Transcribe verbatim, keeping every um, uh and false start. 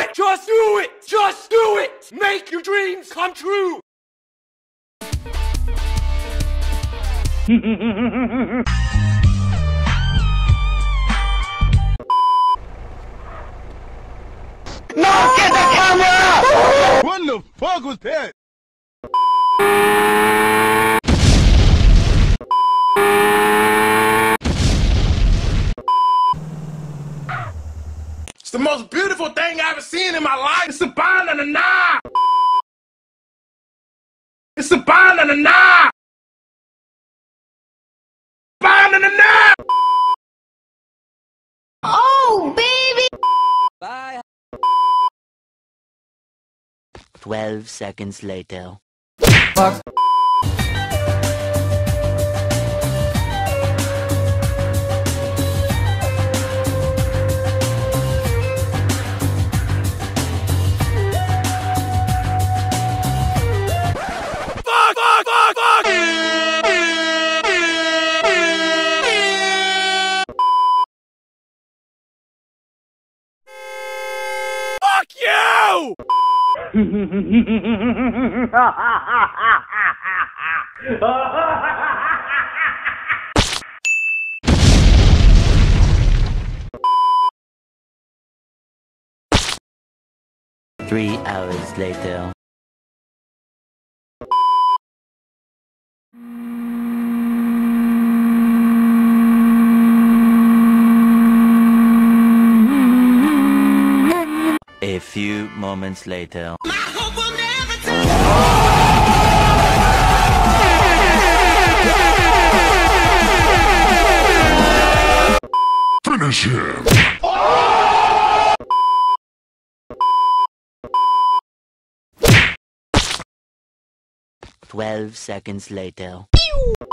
it! Just do it! Just do it! Make your dreams come true! No, get the camera! What the fuck was that? It's the most beautiful thing I've ever seen in my life. It's a banana. It's a banana. Banana. Oh, baby! Bye. Twelve seconds later. Fuck. Fuck, fuck, fuck, fuck! Fuck you! Three hours later. A few moments later. Finish him! Twelve seconds later.